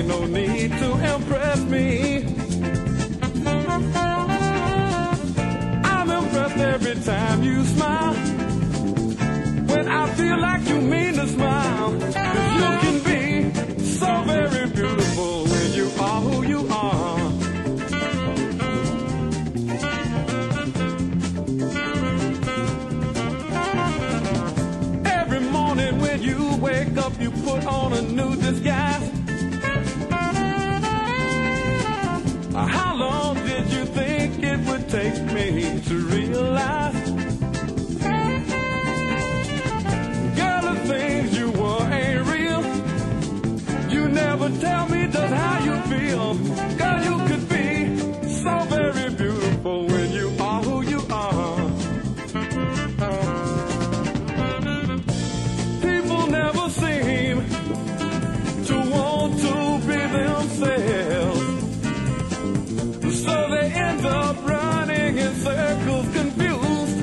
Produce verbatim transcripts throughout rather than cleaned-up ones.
ain't no need to impress me. I'm impressed every time you smile. When I feel like you mean to smile, 'cause you can be so very beautiful when you are who you are. Every morning when you wake up, you put on a new disguise. How long did you think it would take me to realize? Girl, the things you were ain't real. You never tell me just how you feel. Girl, you could be so very beautiful when you are who you are. People never seem to want to be themselves, so they end up running in circles, confused.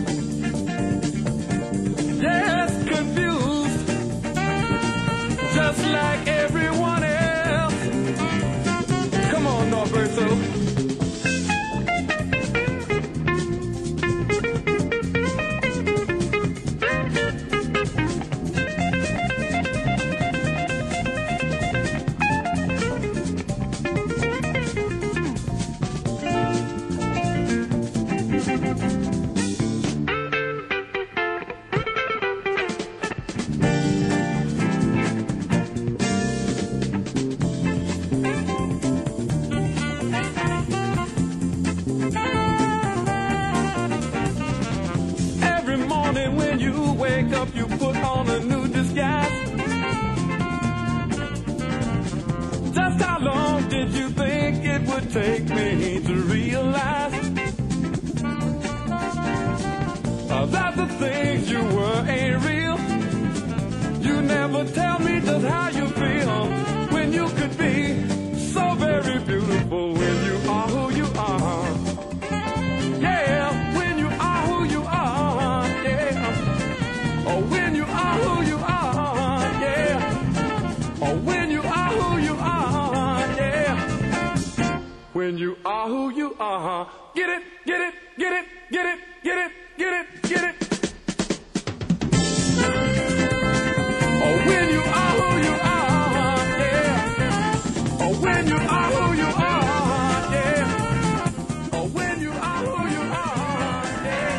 Yes, confused, just like everyone else. Come on, Norberto. When you wake up, you put on a new disguise. Just how long did you think it would take me to realize uh, that the things you were ain't real? You never tell me just how you feel when you could be so very beautiful when you are who you are. Yeah, when you are who you are. Oh, when you are who you are, yeah. Oh, when you are who you are, yeah. When you are who you are. Get it, get it, get it, get it, get it, get it, get it. Oh, when you are who you are, yeah. Oh, when you are who you are, yeah. Oh, when you are who you are, yeah.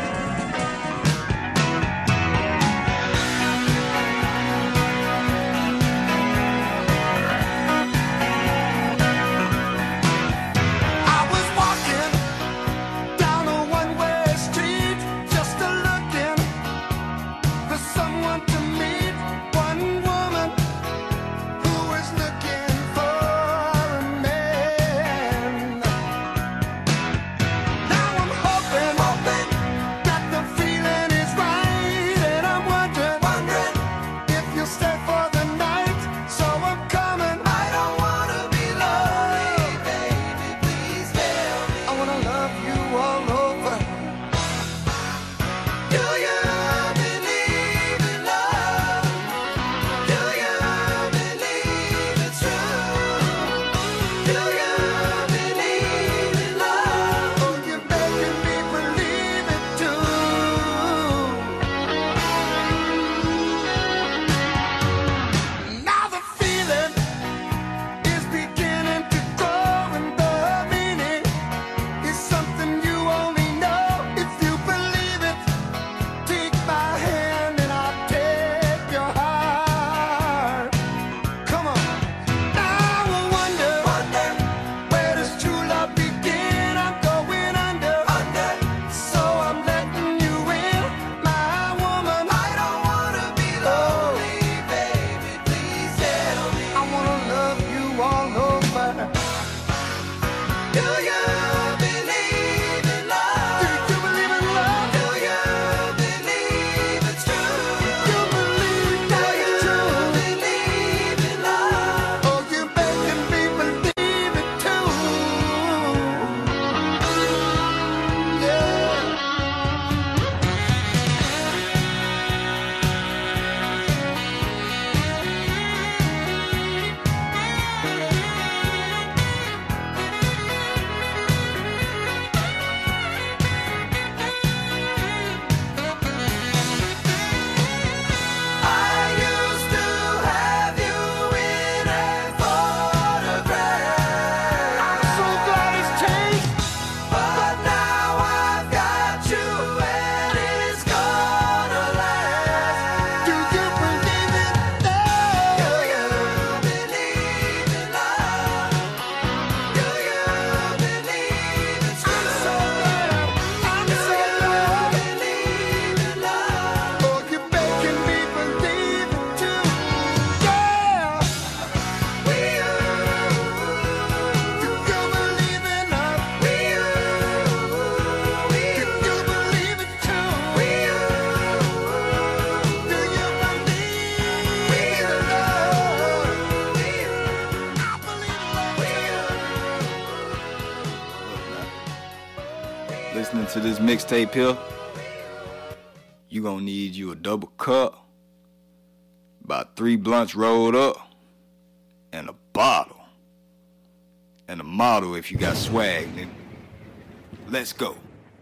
to this mixtape here, you gonna need you a double cup, about three blunts rolled up, and a bottle. And a model if you got swag, nigga. Let's go.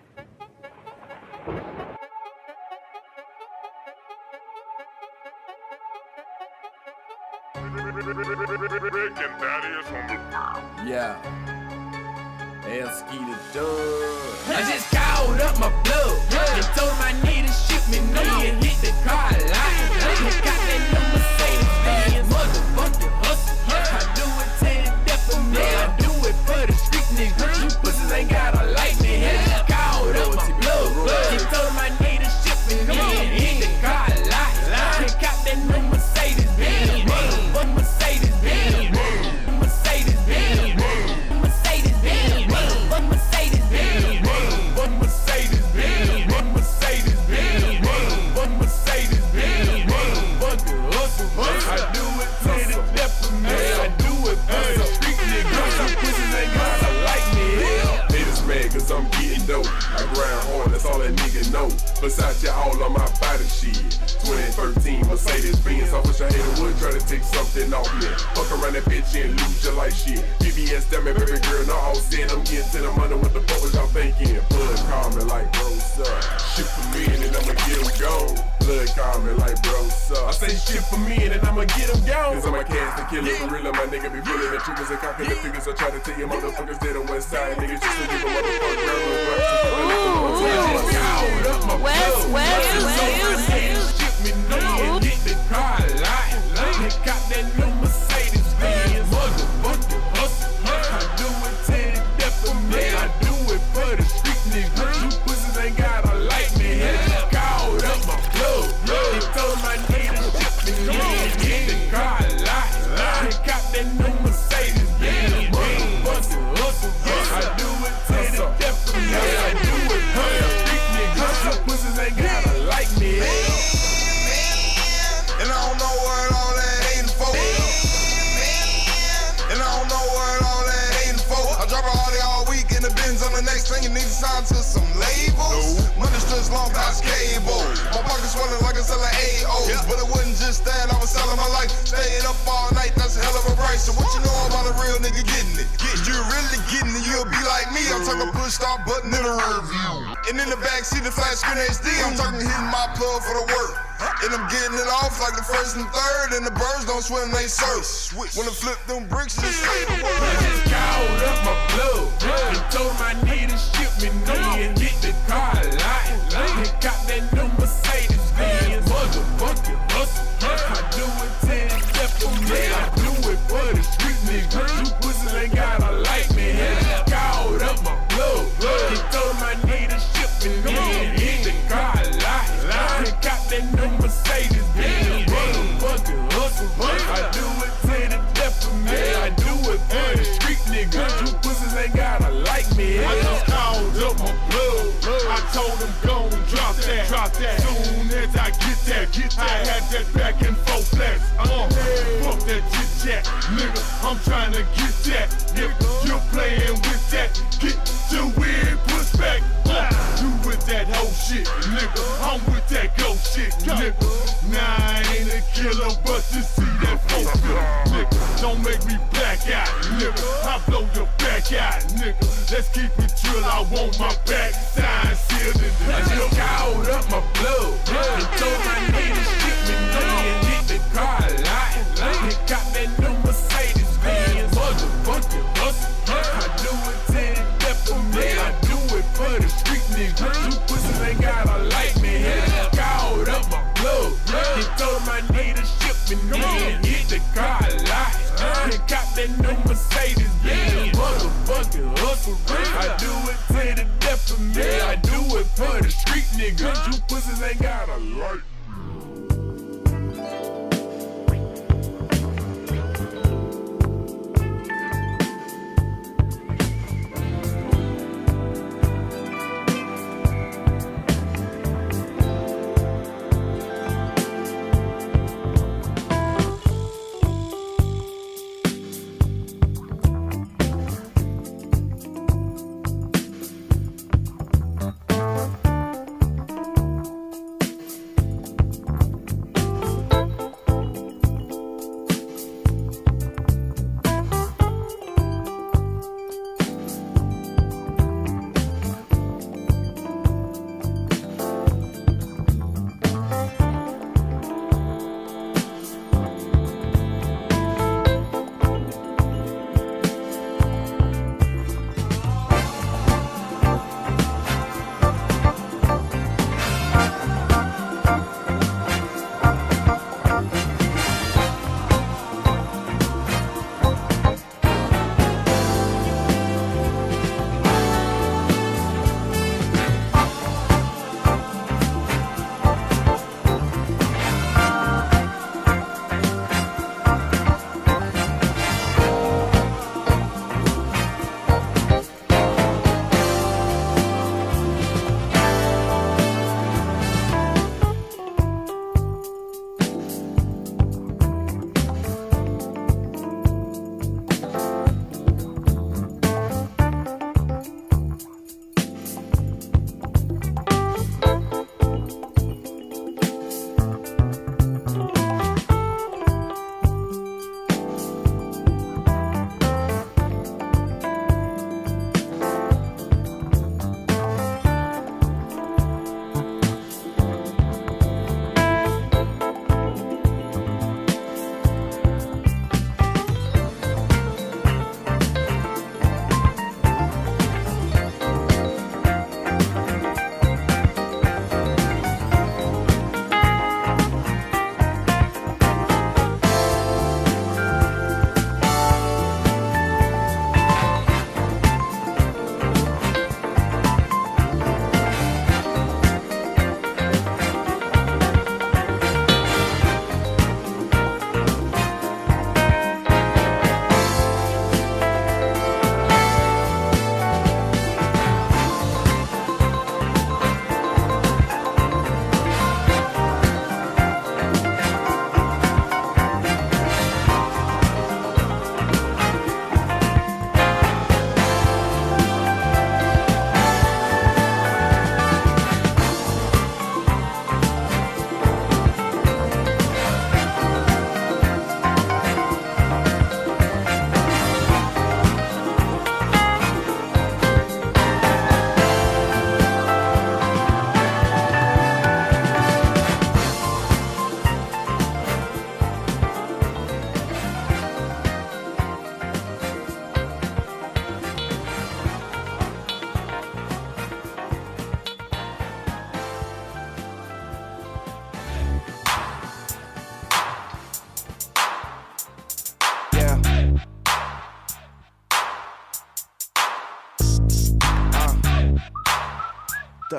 Yeah. L-Ski the Dub. I just called up my plug. And told him I need to ship me money and hit the car lot. I got that new Mercedes Benz. Motherfucking hustle. I do it to the death of me. I do it for the street niggas. You pussies ain't gotta like me. I just called up my plug. And told him I need to ship me money and hit the car lot. I got that new Mercedes Benz. Motherfucking Mercedes Benz. Mercedes Benz. Mercedes Benz. One Mercedes Benz. One Mercedes Benz. One Mercedes Benz. One Mercedes Benz. Fuck the hustle. I do it to the death of me. I do it for the street niggas. Some pussies ain't gotta like me. Haters mad cause I'm getting dope. I grind hard, that's all that nigga know. Besides you all on my body shit. twenty thirteen Mercedes Benz. I wish I had a wood try to take something off me. Fuck around that bitch and lose you like shit. B B S damn it, baby girl, no all said I'm getting to the money. What the fuck was y'all thinking? Blood call me like bro, sir. Shit for me and then I'ma get him gone. Blood call me like bro, sir. I say shit for me and then I'ma get him gone. Cause I'm a cast the killer, for real, my nigga be feeling the triggers and cocking the figures. I try to tell you motherfuckers that on west side niggas just to give a motherfucker girl. West, West, West, Ship me money and hit the car lot. They got that new Mercedes Benz. Motherfucking hustle. I do it to the death of me. I do it for the street niggas. You pussies ain't gotta like me. I just called up my plug. They told him I need to ship me money and hit the car lot. They got that new Mercedes Benz. Motherfucking hustle. I do it to the death of me. I do it for the street niggas. You pussies ain't gotta like me. And I don't know what all that hating for. And I don't know what all that hating for. I drop a hardy all week in the bins on the next thing you need to sign to some labels. Money strips long past cable. My pockets swelling like I sell A Os. But it wasn't just that, I was selling my life. Staying up all night, that's a hell of a price. So what you know about a real nigga getting it? If you're really getting it, you'll be like me. I'm talking push start button in the rear view. And in the back seat, the flat screen H D. I'm talking hitting my plug for the work. And I'm getting it off like the first and third. And the birds don't swim, they surf. When I flip them bricks, just say the word. I just called up my plug and told him I need to ship me money and hit the car lot. They got that new Mercedes Benz. Motherfucking hustle. I do it to the death of me. I do it for the street niggas. You pussies ain't gotta like me. I just called up my plug and told him I need to ship me money and hit the car lot. They got that new Mercedes Benz. Motherfucking hustle. I do it to the death of me. I do it for the street niggas. You pussies ain't gotta like me. I just called up my plug. I told him go and drop that. Drop that. Soon as I get that, get that. I had that back and forth flex. Uh, fuck that chit chat, nigga. I'm trying to get that. If you're playing with that, get your weird push back. Uh, you with that whole shit, nigga. I'm with that ghost shit, nigga. Nah, I ain't a killer, but you see that folk nigga. Don't make me black out, nigga. I blow your back out, nigga. Let's keep it chill. I want my back sign sealed in the I just called up my plug and told him I need to ship me money and hit the car lot. They got that new Mercedes Benz. Motherfucking hustle. I do it to the death of me. I do it for the street niggas. You pussies ain't gotta like me. I just called up my plug and told him I need to ship me money and hit the car lot. They got that new Mercedes Benz. Motherfucking hustle. I do it to the death of me. I do it for the street niggas. You pussies ain't gotta like me.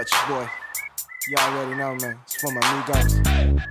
Dutch boy. You already know, man. It's for my Migos.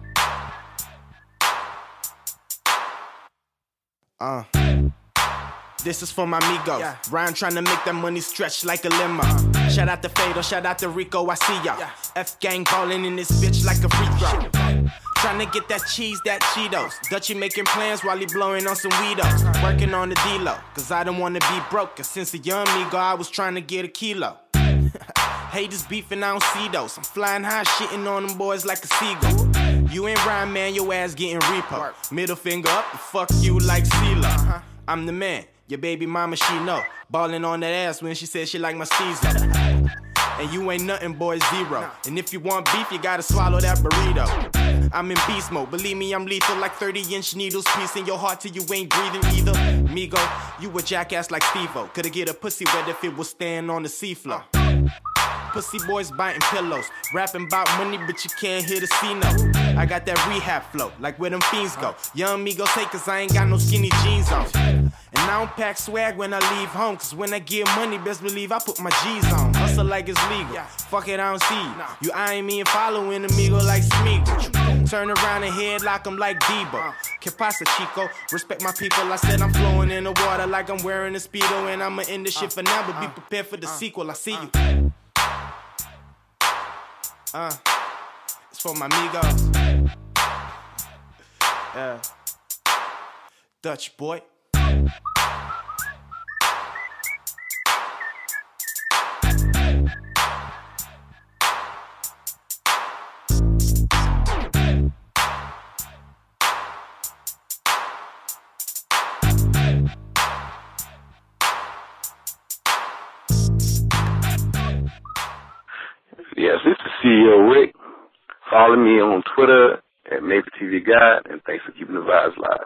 Uh. This is for my Migos. Yeah. Ryan trying to make that money stretch like a limo. Uh. Shout out to Fado, shout out to Rico, I see ya. Yeah. F-gang ballin' in this bitch like a free throw. Trying to get that cheese, that Cheetos. Dutchy making plans while he blowing on some weedos. Working on the D-Lo, cause I don't wanna be broke. Cause since a young Migo, I was trying to get a kilo. Haters beefing, I don't see those. I'm flying high, shitting on them boys like a seagull. You ain't Ryan, man, your ass getting repo. Middle finger up, and fuck you like CeeLo. I'm the man, your baby mama, she know. Ballin' on that ass when she said she like my Caesar. And you ain't nothing, boy, zero. And if you want beef, you gotta swallow that burrito. I'm in beast mode, believe me, I'm lethal. Like thirty inch needles, piece in your heart till you ain't breathing either. Migo, you a jackass like Steve-O. Coulda get a pussy wet if it was staying on the seafloor. Pussy boys biting pillows, rapping about money, but you can't hear the C note. I got that rehab flow, like where them fiends go. Young Migo say, cause I ain't got no skinny jeans on. And I don't pack swag when I leave home, cause when I get money, best believe I put my G's on. Hustle like it's legal, fuck it, I don't see you. You eyeing me and following Amigo like Smeagol. Turn around and headlock them like Debo. Que pasa, Chico? Respect my people, I said I'm flowing in the water like I'm wearing a Speedo. And I'ma end this shit for now, but be prepared for the sequel, I see you. Uh, it's for my Migos. Yeah. Dutch boy. Yes, this is C E O Rick. Follow me on Twitter at Maple T V Guide, and thanks for keeping the vibes live.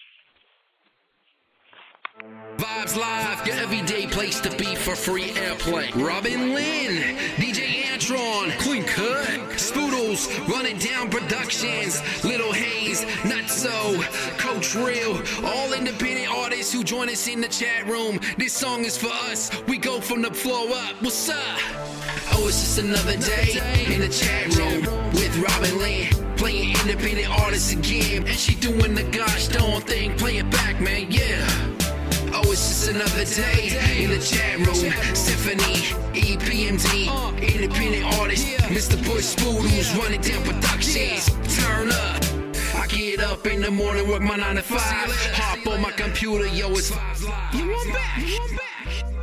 Vibes Live, your everyday place to be for free airplay. Robin Lynn, D J Antron, Clean Cut, Spoodles, Running Down Productions, Little Hayes, Nutso, Coach Real, all independent artists who join us in the chat room. This song is for us. We go from the floor up. What's up? Oh, it's just another day in the chat room with Robin Lynn, playing independent artists again, and she doing the gosh darn thing. Play it back, man, yeah. Oh, it's just another day in the chat room. Symphony, E P M D, independent artist, Mister Bush Spoodles, Running Down Productions. Turn up. I get up in the morning, work my nine to five. Hop on my computer, yo, it's Vibes Live. You want back? You want back?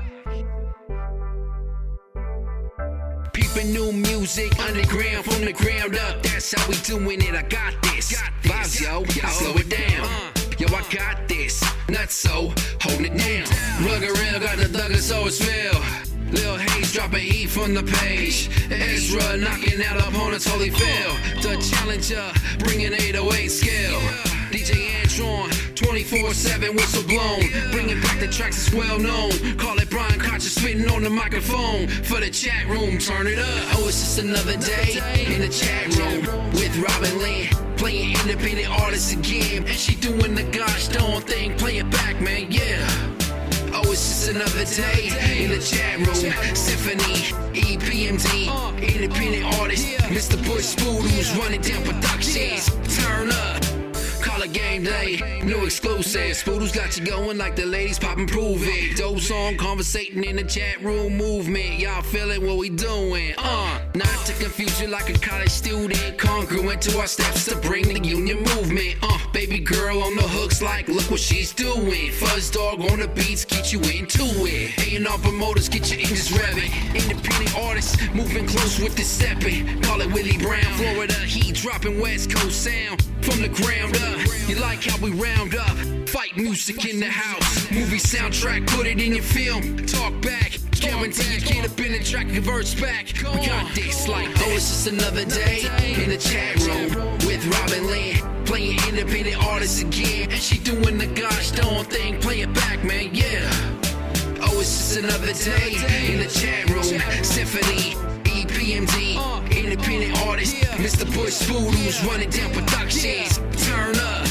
Peeping new music, underground from the ground up. That's how we doing it. I got this. Vibes, yo, I slow it down. Yo, I got this. Nutso, holding it down. Rugger Real got the thuggers always feel. Lil Hayes dropping heat from the page. Ezra knocking out opponents, holy fail. The Challenger bringing eight oh eight scale. D J Antron, twenty-four seven whistle blown. Bringing back the tracks that's well known. Call it Brian Kocher spitting on the microphone. For the chat room, turn it up. Oh, it's just another day in the chat room with Robin Lynn, playing independent artists again, and she doing the gosh darn thing. Play it back, man, yeah. Oh, it's just another day in the chat room. Symphony, E P M D, independent artist, Mister Bush Spoodles, Running Down Productions. Turn up. Call it game day, new exclusive. Spoodles got you going like the ladies poppin', prove it. Dope song, conversating in the chat room movement. Y'all feeling what we doing? Uh, not to confuse you like a college student. Congruent to our steps to bring the union movement. Uh, baby girl on the hooks like, look what she's doing. Fuzz dog on the beats, get you into it. A and R promoters, get your engines revving. Independent artists, moving close with the stepping. Call it Willie Brown, Florida heat, dropping West Coast sound from the ground up. You like how we round up, fight music in the house. Movie soundtrack, put it in your film. Talk back, guarantee you get up in the track, converts back. We got this like this. Oh, it's just another day in the chat room with Robin Lynn, playing independent artists again, and she doing the gosh darn thing. Play it back, man, yeah. Oh, it's just another day in the chat room. Symphony, E P M D, independent artist, Mister Bush Spoodles, Running Down Productions. Turn up.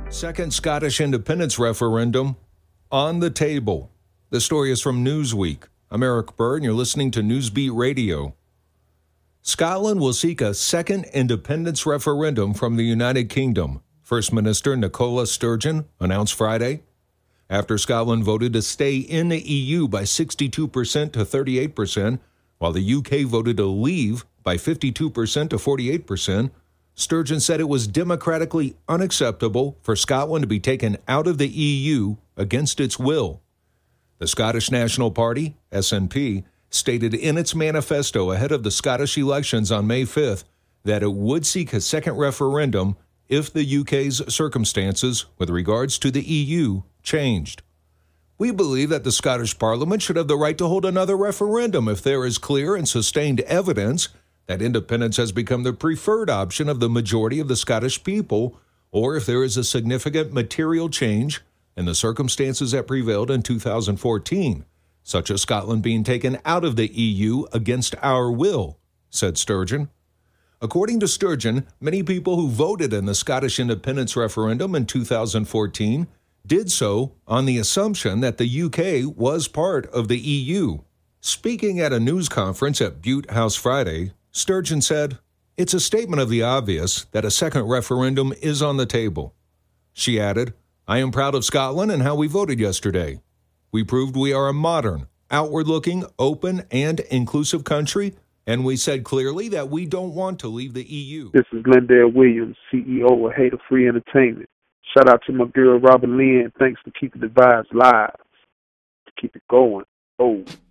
Second Scottish independence referendum on the table. The story is from Newsweek. I'm Eric Bird, and you're listening to Newsbeat Radio. Scotland will seek a second independence referendum from the United Kingdom, First Minister Nicola Sturgeon announced Friday, after Scotland voted to stay in the E U by sixty-two percent to thirty-eight percent, while the U K voted to leave by fifty-two percent to forty-eight percent. Sturgeon said it was democratically unacceptable for Scotland to be taken out of the E U against its will. The Scottish National Party, S N P, stated in its manifesto ahead of the Scottish elections on May fifth that it would seek a second referendum if the U K's circumstances with regards to the E U changed. We believe that the Scottish Parliament should have the right to hold another referendum if there is clear and sustained evidence that independence has become the preferred option of the majority of the Scottish people, or if there is a significant material change in the circumstances that prevailed in two thousand fourteen, such as Scotland being taken out of the E U against our will, said Sturgeon. According to Sturgeon, many people who voted in the Scottish independence referendum in two thousand fourteen did so on the assumption that the U K was part of the E U. Speaking at a news conference at Butte House Friday, Sturgeon said, "It's a statement of the obvious that a second referendum is on the table." She added, "I am proud of Scotland and how we voted yesterday. We proved we are a modern, outward-looking, open, and inclusive country, and we said clearly that we don't want to leave the E U." This is Glendale Williams, C E O of Hater Free Entertainment. Shout out to my girl Robin Lynn. Thanks for keeping the vibes live. To keep it going. Oh.